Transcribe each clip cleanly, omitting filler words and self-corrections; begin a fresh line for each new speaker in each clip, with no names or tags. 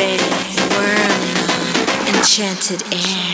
despair, whirling on enchanted air.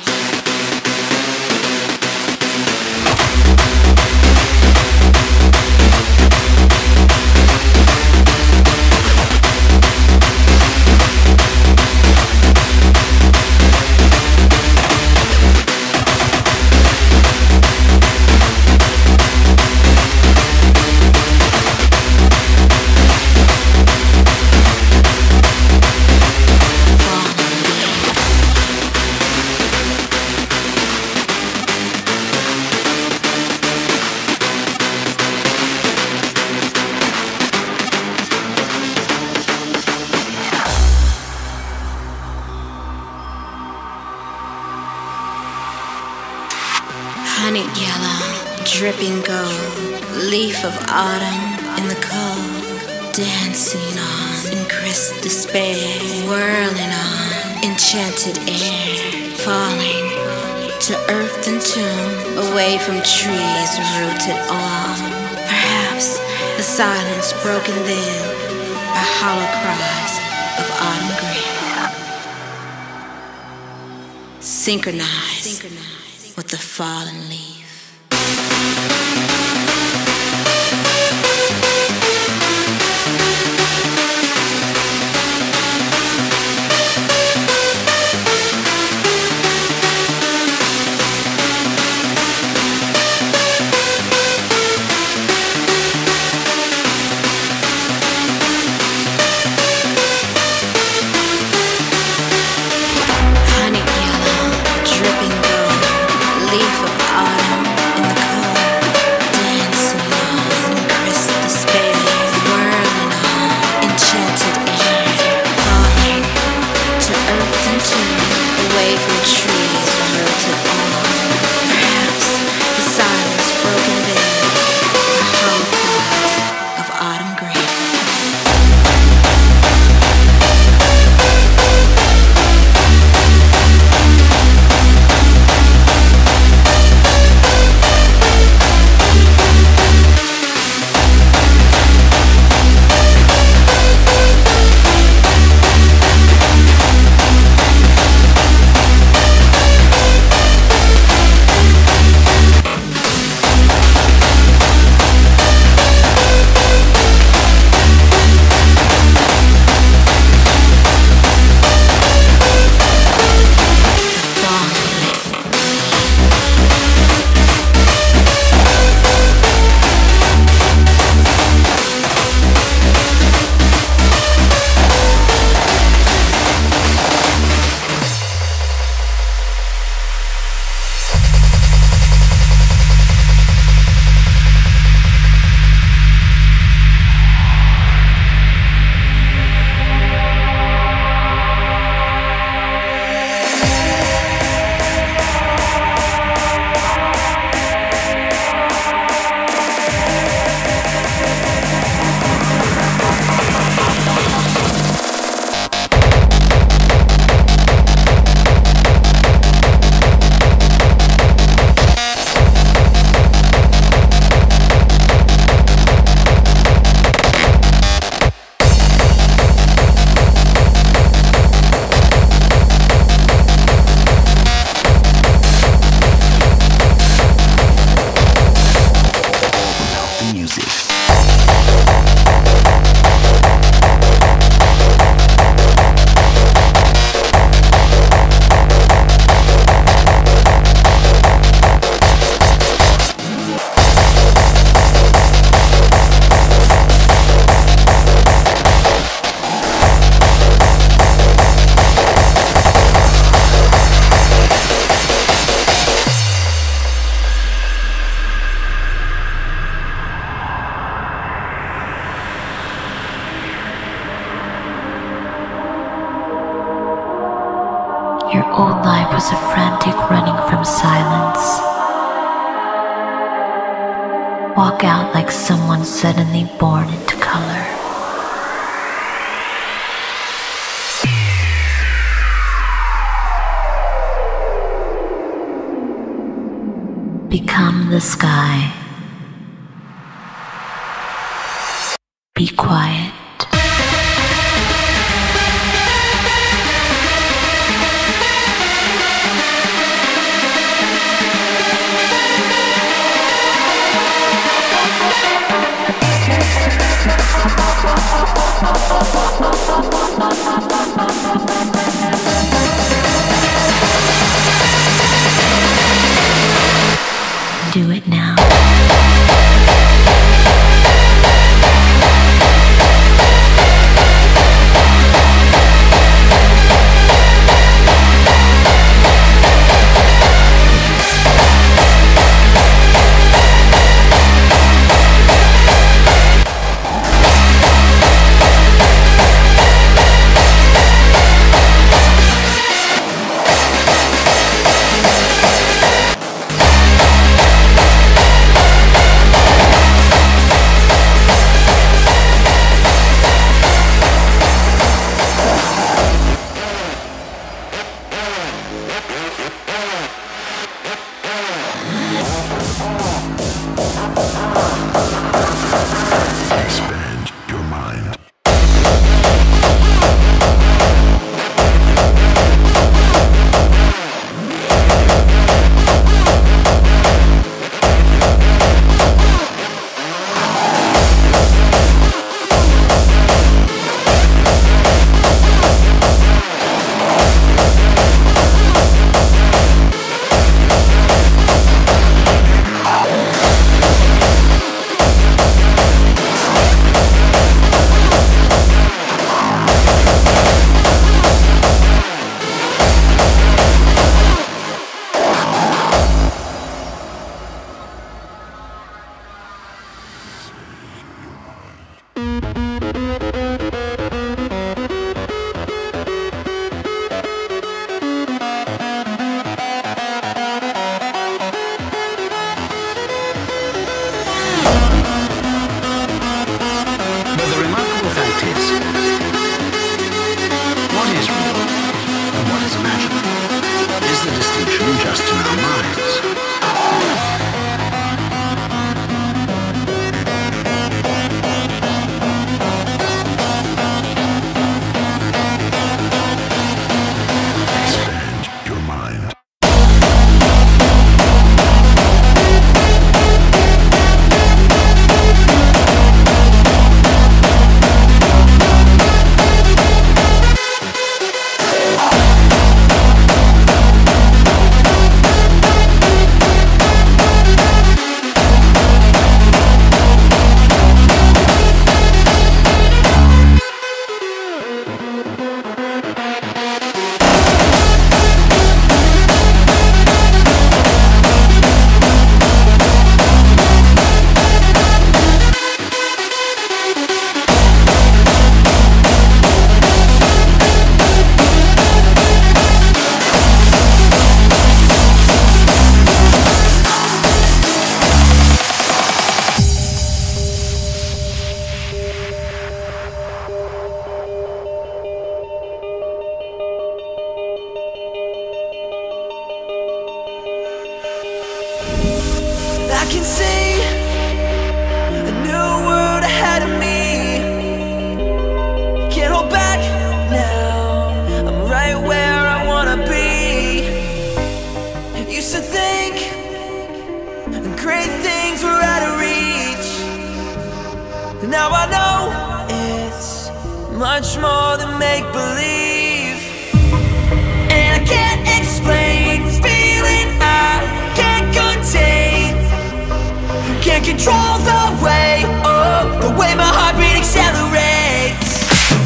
Honeyed yellow, dripping gold, leaf of autumn in the cold, dancing on in crisp despair, whirling on enchanted air, falling to earth and tomb, away from trees rooted on. Perhaps the silence broken then by hollow cries of autumn grief, synchronized with the fallen leaf.
Was a frantic running from silence. Walk out like someone suddenly born into color. Become the sky. Be quiet.
I can see a new world ahead of me. Can't hold back now, I'm right where I wanna be. Used to think great things were out of reach. Now I know it's much more than make-believe. And I can't explain this feeling I can't contain. Can't control the way, oh, the way my heartbeat accelerates.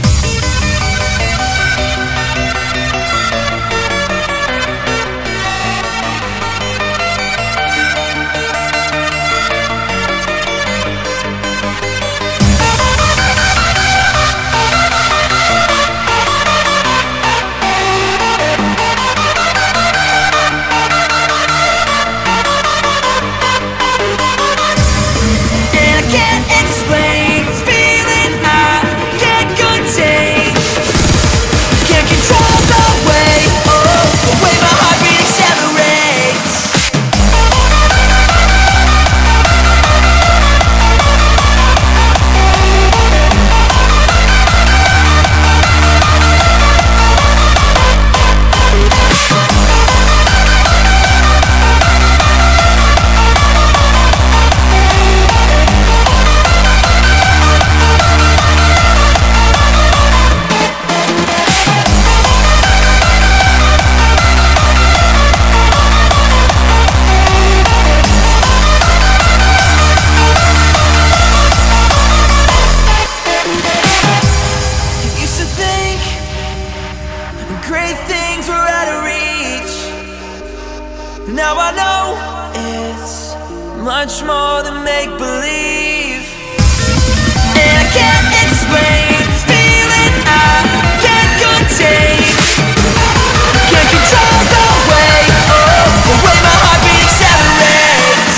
Much more than make-believe. And I can't explain this feeling I can't contain. Can't control the way, oh, the way my heartbeat accelerates.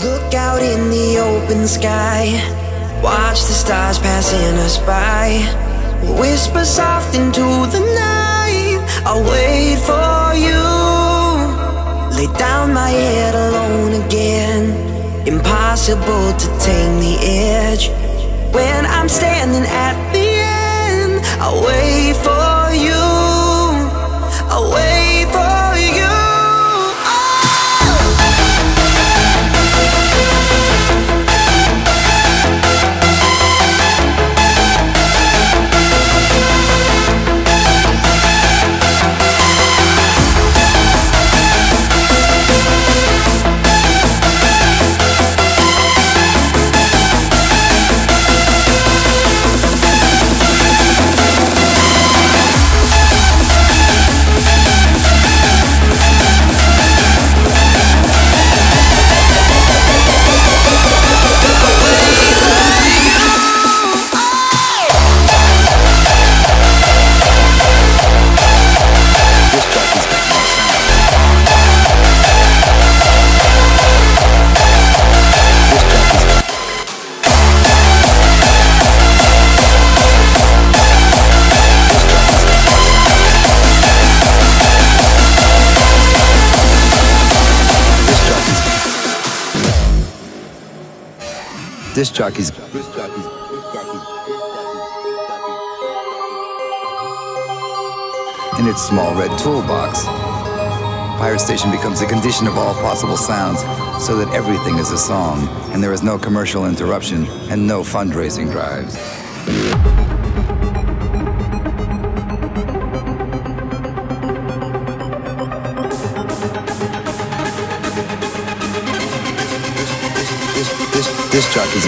Look out in the open sky, watch the stars passing us by. Whisper soft into the night, I'll wait for you. Lay down my head alone again, impossible to tame the edge. When I'm standing at the end, I'll wait for you, I'll wait for you.
Disc jockeys. In its small red toolbox, Pirate Station becomes a condition of all possible sounds, so that everything is a song, and there is no commercial interruption and no fundraising drives. Disc jockeys.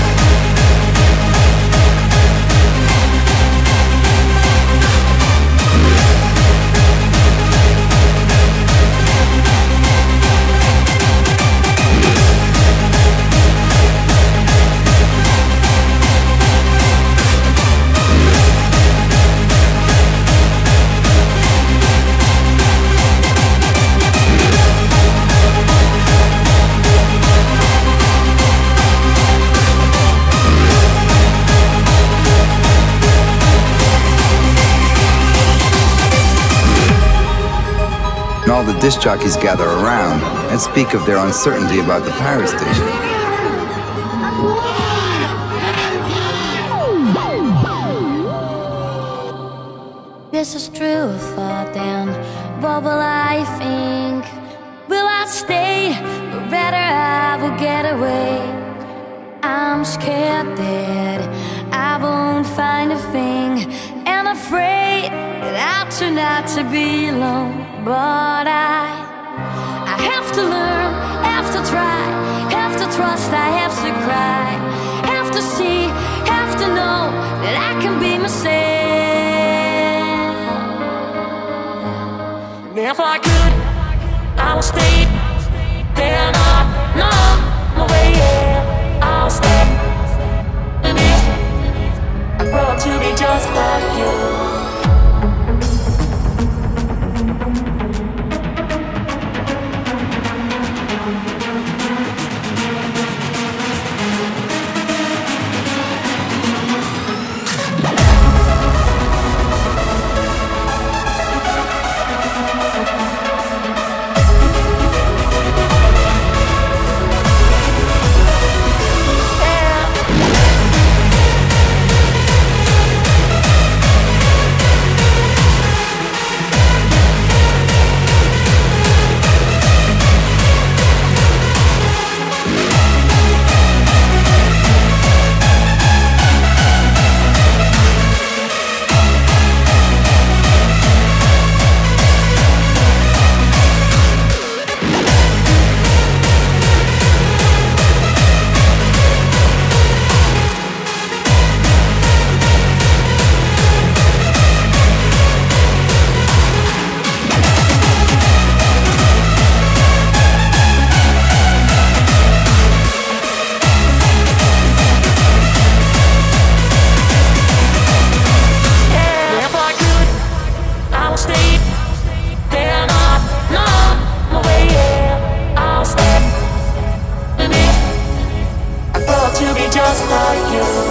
And all the disc jockeys gather around and speak of their uncertainty about the Pirate Station.
This is true thought then, what will I think? Will I stay, or rather I will get away? I'm scared that I won't find a thing, and afraid that I'll turn out to be alone. But I have to learn, have to try, have to trust, I have to cry, have to see, have to know that I can be myself. If I could, I would stay, then I'm not my way, yeah. I'll stay in it. I grow up to be just like you.
just for you.